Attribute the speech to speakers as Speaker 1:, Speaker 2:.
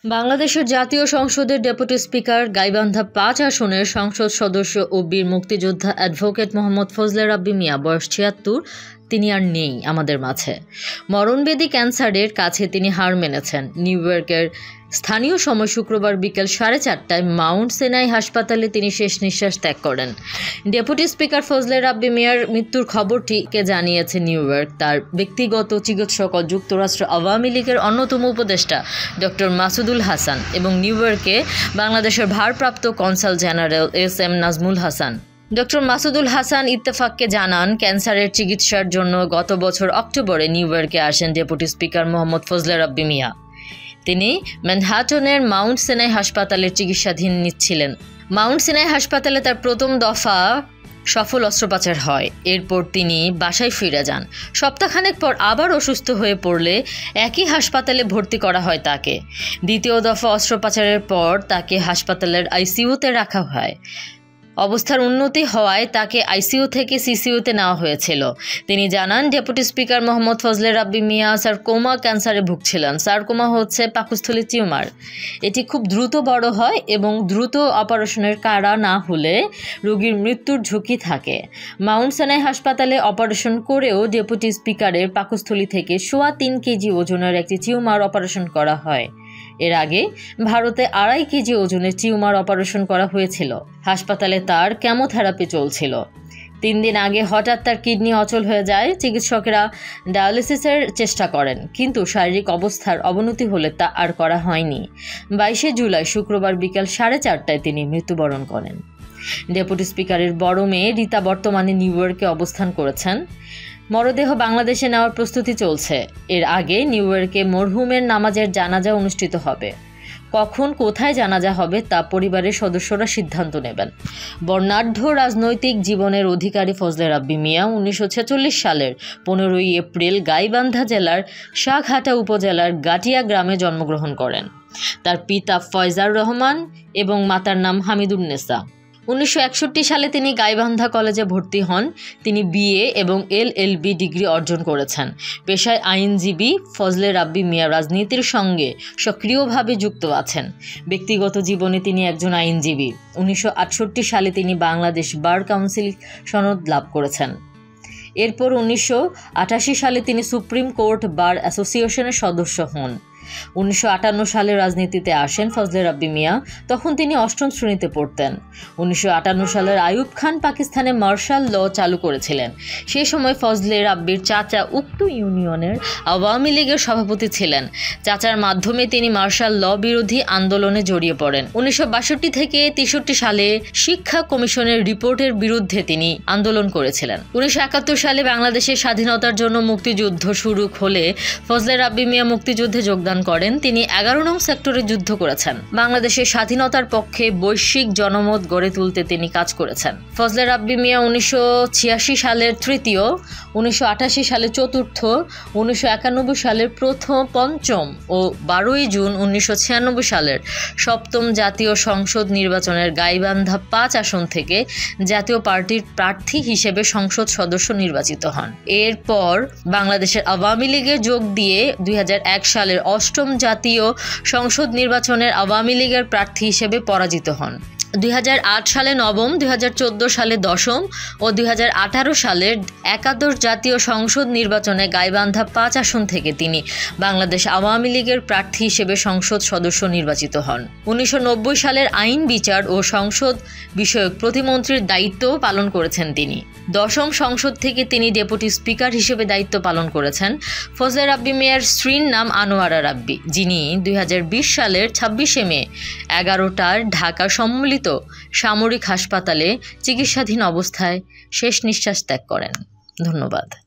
Speaker 1: বাংলাদেশের জাতীয় সংসদের ডেপুটি স্পিকার গাইবান্ধা ৫ আসনের সংসদ সদস্য ও বীর মুক্তিযোদ্ধা অ্যাডভোকেট মোহাম্মদ ফজলে রাব্বি মিয়া বয়স ৭৬। তিনি আর নেই আমাদের মাঝে। মরণবেদী ক্যান্সারের কাছে তিনি হার মেনেছেন। নিউ ইয়র্কের স্থানীয় সময় শুক্রবার বিকেল ৪:৩০টায় মাউন্ট সিনাই হাসপাতালে তিনি শেষ নিঃশ্বাস ত্যাগ করেন। ডেপুটি স্পিকার ফজলে রাব্বি মিয়ার মৃত্যুর খবরটিকে জানিয়েছে নিউ ইয়র্ক। তার ব্যক্তিগত চিকিৎসক ও যুক্তরাষ্ট্র আওয়ামী লীগের অন্যতম উপদেষ্টা ডক্টর মাসুদুল হাসান এবং নিউ ইয়র্কে বাংলাদেশের ভারপ্রাপ্ত consul general S M. Nazmul Hasan. Doctor Masudul Hasan ইত্তেফাককে জানান, ক্যান্সারের চিকিৎসার জন্য গত বছর অক্টোবরে নিউ ইয়র্কে আসেন ডেপুটি স্পিকার মোহাম্মদ ফজলে রাব্বি মিয়া। তিনি ম্যানহাটনের মাউন্ট সিনাই হাসপাতালে চিকিৎসাধীন নিচ্ছিলেন। মাউন্ট সিনাই হাসপাতালে তার প্রথম দফা সফল অস্ত্রোপচার হয়। এরপর তিনি বাসায় ফিরে যান। সপ্তাহখানেক পর আবার অসুস্থ হয়ে পড়লে একই হাসপাতালে ভর্তি করা হয় তাকে। দ্বিতীয় দফা অস্ত্রোপচারের পর তাকে হাসপাতালের আইসিইউতে রাখা হয়। অবস্থার উন্নতি হওয়ায় তাকে আইসিইউ থেকে সিসিইউতে নেওয়া হয়েছিল। তিনি জানান, deputy speaker Mohammad Fazle Rabbi Mia sarcoma ক্যান্সারে ভুগছিলেন। সারকোমা হচ্ছে পাকস্থলী টিউমার। এটি খুব দ্রুত বড় হয় এবং দ্রুত অপারেশনের কারা না হলে রোগীর মৃত্যুর ঝুঁকি থাকে। মাউন্ট সিনাই হাসপাতালে অপারেশন করেও ডেপুটি স্পিকারের পাকস্থলী থেকে ৩.৫ কেজি ওজনের একটি টিউমার অপারেশন করা হয়। এর আগে ভারতে ২.৫ কেজি ওজনের টিউমার অপারেশন করা হয়েছিল। হাসপাতালে তার কেমোথেরাপি চলছিল। ৩ দিন আগে হঠাৎ তার কিডনি অচল হয়ে যায়। চিকিৎসকেরা ডায়ালিসিসের চেষ্টা করেন, কিন্তু শারীরিক অবস্থার অবনতি হলে তা আর করা হয়নি। ২২শে জুলাই শুক্রবার বিকেল ৪:৩০টায় তিনি মৃত্যুবরণ করেন। ডেপুটি স্পিকারের বড় মেয়ে রীতা বর্তমানে নিউ ইয়র্কে অবস্থান করেছেন। মরদেহ বাংলাদেশে নেওয়ার প্রস্তুতি চলছে। এর আগে নিউ ইয়র্কে মরহুমের নামাজের জানাজা অনুষ্ঠিত হবে। কখন কোথায় জানাজা হবে তা পরিবারের সদস্যরা সিদ্ধান্ত নেবেন। বর্ণাঢ্য রাজনৈতিক জীবনের অধিকারী ফজলে রাব্বি মিয়া ১৯৪৬ সালের ১৫ই এপ্রিল গাইবান্ধা জেলার শাহঘাটা উপজেলার গাটিয়া গ্রামে জন্মগ্রহণ করেন। তার পিতা ফয়জার রহমান এবং মাতার নাম হামিদুন্নেসা। ১৯৬১ সালে তিনি গাইবান্ধা কলেজে ভর্তি হন। তিনি বিএ এবং এলএলবি ডিগ্রি অর্জন করেছেন। পেশায় আইনজীবী, ফজলে রাব্বি মিয়া রাজনীতির সঙ্গে সক্রিয়ভাবে যুক্ত আছেন। ব্যক্তিগত জীবনে তিনি একজন আইনজীবী। ১৯৬৮ সালে তিনি বাংলাদেশ বার কাউন্সিল সনদ লাভ করেছেন। এরপর ১৯৮৮ সালে তিনি সুপ্রিম কোর্ট বার অ্যাসোসিয়েশনের সদস্য হন। ১৯৫৮ সালে রাজনীতিতে আসেন ফজলে রাব্বি মিয়া। তখন তিনি ৮ম শ্রেণীতে পড়তেন। ১৯৫৮ সালের আইয়ুব খান পাকিস্তানে মার্শাল ল চালু করেছিলেন। সে সময় ফজলে রাব্বির চাচা উক্ত ইউনিয়নের আওয়ামী লীগের সভাপতি ছিলেন। চাচার মাধ্যমে তিনি মার্শাল ল বিরোধী আন্দোলনে জড়িয়ে পড়েন। ১৯৬২ থেকে ৬৩ সালে শিক্ষা কমিশনের রিপোর্টের বিরুদ্ধে তিনি আন্দোলন করেছিলেন। ১৯৭১ সালে বাংলাদেশের স্বাধীনতার জন্য মুক্তিযুদ্ধ শুরু হলে ফজলে রাব্বি মিয়া মুক্তিযুদ্ধে যোগদান করেন। তিনি ১১ নং সেক্টরে যুদ্ধ করেছেন। বাংলাদেশের স্বাধীনতার পক্ষে বৈশ্বিক জনমত গড়ে তুলতে তিনি কাজ করেছেন। ফজলে রাব্বি মিয়া ১৯৮৬ সালের তৃতীয়, ১৯৮৮ সালে চতুর্থ, ১৯৯১ সালের পঞ্চম ও ১২ই জুন ১৯৯৬ সালের সপ্তম জাতীয় সংসদ নির্বাচনের গাইবান্ধা ৫ আসন থেকে জাতীয় পার্টির প্রার্থী হিসেবে সংসদ সদস্য নির্বাচিত হন। এরপর বাংলাদেশের আওয়ামী লীগে যোগ দিয়ে ২০০১ সালের ৮ম জাতীয় সংসদ নির্বাচনের আওয়ামী লীগের প্রার্থী হিসেবে পরাজিত হন। ২০০৮ সালে নবম, ২০১৪ সালে দশম ও ২০১৮ সালের একাদশ জাতীয় সংসদ নির্বাচনে গাইবান্ধা ৫ আসন থেকে তিনি বাংলাদেশ আওয়ামী লীগের প্রার্থী হিসেবে সংসদ সদস্য নির্বাচিত হন। ১৯৯০ সালের আইন, বিচার ও সংসদ বিষয়ক প্রতিমন্ত্রীর দায়িত্ব পালন করেছেন তিনি। দশম সংসদ থেকে তিনি ডেপুটি স্পিকার হিসেবে দায়িত্ব পালন করেছেন। ফজলে রাব্বি মিয়ার স্ত্রীর নাম আনোয়ারা রাব্বি, যিনি ২০২০ সালের ২৬শে মে ১১টার ঢাকা সম্মিলিত সামরিক হাসপাতালে চিকিৎসাধীন অবস্থায় শেষ নিঃশ্বাস ত্যাগ করেন। ধন্যবাদ।